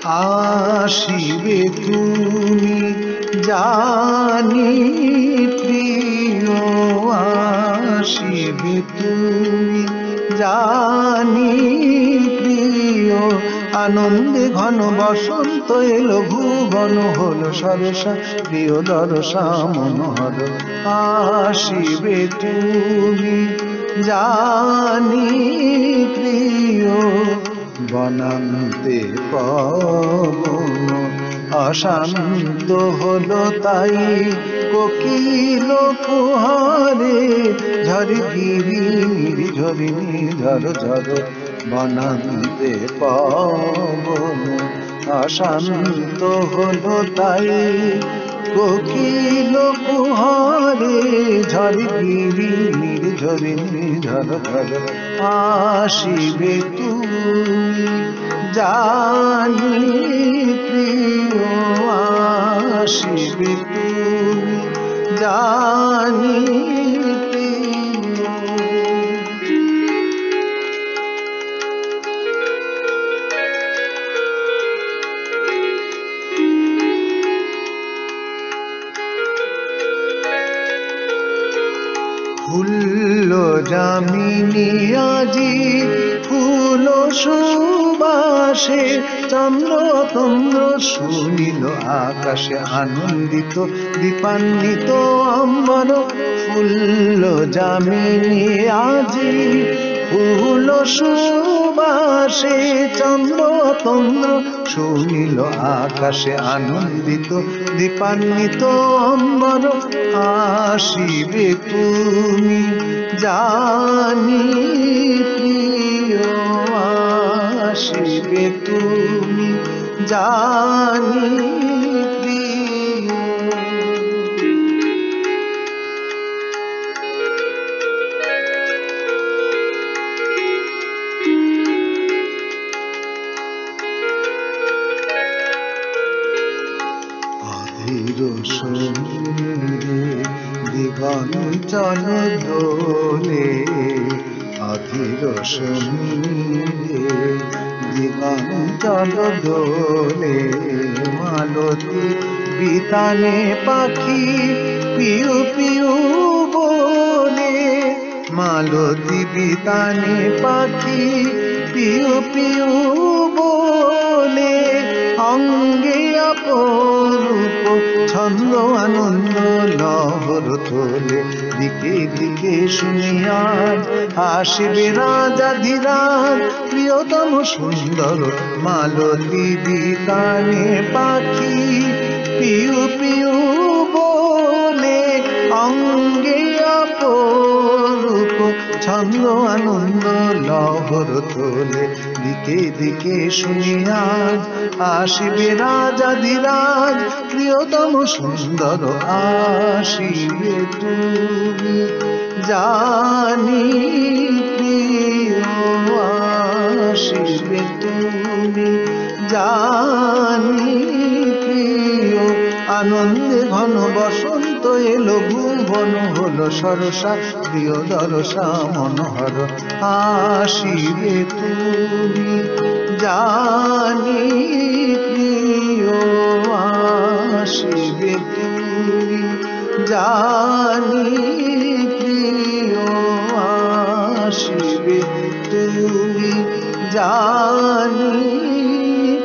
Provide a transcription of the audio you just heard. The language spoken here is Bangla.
আসিবে তুমি জানি প্রিয়, আসিবে তুমি জানি প্রিয়। আনন্দে ঘন বসন্ত এলো, ভুবন হলো সরসা, প্রিয় দরসা মনোহর। আসিবে তুমি জানি প্রিয়, বনান্তে পবন অশান্ত হলো তাই, কোকিল কুহরে ঝরি গিরি ঝরিনি ঝর ঝর। বনান্তে পবন অশান্ত হলো তাই, কোকিল কুহরে ঝরি গিরি ঝরিনি ঝর ঝর। আসিবে তুমি জানি প্রিয়, আসিবে তুমি জানি প্রিয়। ফুল যামিনী আজি ফুল সুবাসে, চন্দ্র তন্দ্র সুনীল আকাশে আনন্দিত দীপান্বিত অম্বর। ফুল যামিনী আজি ফুল সুবাসে, চন্দ্র তন্দ্র সুনীল আকাশে আনন্দিত দীপান্বিত অম্বর। আসিবে তুমি জানি প্রিয়, আসিবে তুমি জানি প্রিয়। অধীর সমুদ্রে দিগঞ্চল দোলে, অধীর সমুদ্রে দিগঞ্চল দোলে। মালতী বিতানে পাখি পিউ পিউ বলে, মালতী বিতানে পাখি পিউ পিউ বলে। অঙ্গে অপরূপ ছন্দ আনন্দ লহর তোলে, দিকে দিকে শুনিয়ার আসিবে রাজাধিরাজ, প্রিয়তম সুন্দর মালতী বিতানে পাখি পিউ পিউ বলে। অঙ্গে অপরূপ ছন্দ আনন্দ লহর তোলে, দিকে দিকে শুনিয়াজ আসিবে রাজাধিরাজ, প্রিয়তম সুন্দর আসিবে তুমি জানি প্রিয়, আসিবে তুমি জানি প্রিয়। আনন্দে ঘন বসন্ত এলো, ভুবন হলো সরসা, প্রিয় দরসা মনোহর। আসিবে তুমি জানি প্রিয়, আসিবে তুমি জানি প্রিয়, আসিবে তুমি জানি